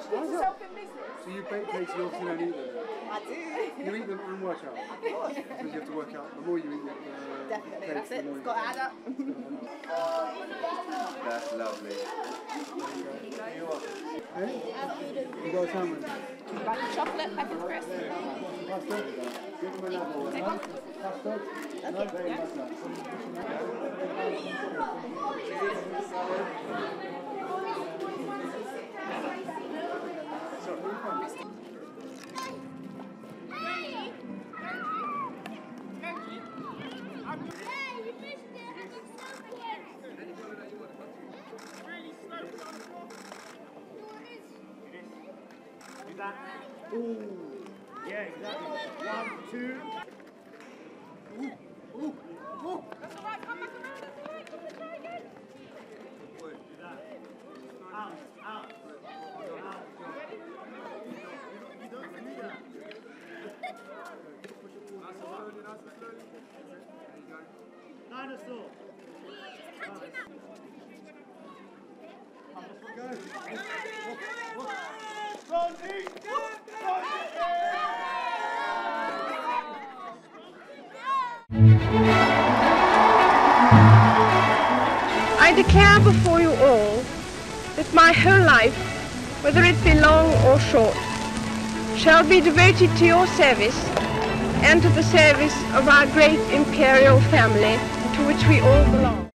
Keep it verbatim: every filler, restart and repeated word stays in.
Get yourself in business. So you bake cakes, you obviously don't eat them. I do. You eat them and work out. Of course. So you have to work out. The more you eat them, uh, Definitely, cakes, that's it. the more It's you got to add up. That's lovely. Hey? You got a sandwich? Like chocolate, pepper crisp. Custard? Give them another one. Huh? Custard? No, very much not. Ooh. Yeah, exactly. One, two. Ooh. Ooh. Ooh. That's alright, come back around, that's alright, come and try again. Do that. Out, out, out. You don't do that. Dinosaur. Go. Rosie! I declare before you all that my whole life, whether it be long or short, shall be devoted to your service and to the service of our great imperial family to which we all belong.